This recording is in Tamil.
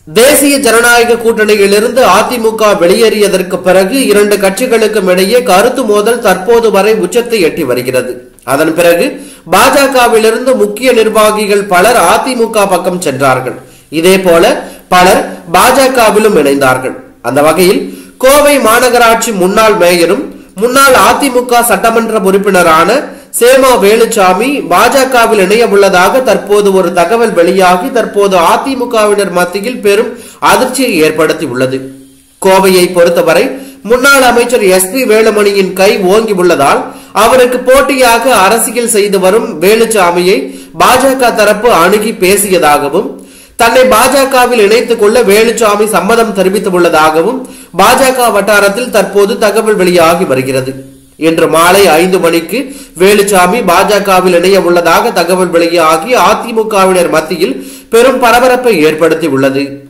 தேசிய ஜனநாயக கூட்டணியிலிருந்து அதிமுக வெளியேறியதற்கு பிறகு இரண்டு கட்சிகளுக்கும் இடையே கருத்து மோதல் தற்போது வரை உச்சத்தை எட்டி வருகிறது. அதன் பிறகு பாஜகவிலிருந்து முக்கிய நிர்வாகிகள் பலர் அதிமுக பக்கம் சென்றார்கள். இதேபோல பலர் பாஜகவிலும் இணைந்தார்கள். அந்த வகையில் கோவை மாநகராட்சி முன்னாள் மேயரும் முன்னாள் அதிமுக சட்டமன்ற உறுப்பினரான சேமா வேலுச்சாமி பாஜகவில் இணைய உள்ளதாக தற்போது ஒரு தகவல் வெளியாகி தற்போது அதிமுகவினர் மத்தியில் பெரும் அதிர்ச்சியை ஏற்படுத்தி உள்ளது. கோவையை பொறுத்தவரை முன்னாள் அமைச்சர் SP வேலுமணியின் கை ஓங்கி உள்ளதால் அவருக்கு போட்டியாக அரசியல் செய்து வரும் வேலுச்சாமியை பாஜக தரப்பு அணுகி பேசியதாகவும் தன்னை பாஜகவில் இணைத்துக் கொள்ள வேலுச்சாமி சம்மதம் தெரிவித்துள்ளதாகவும் பாஜக வட்டாரத்தில் தற்போது தகவல் வெளியாகி வருகிறது. இன்று மாலை 5 மணிக்கு வேலுச்சாமி பாஜகவில் இணைய உள்ளதாக தகவல் வெளியாகி அதிமுகவினர் மத்தியில் பெரும் பரபரப்பை ஏற்படுத்தி உள்ளது.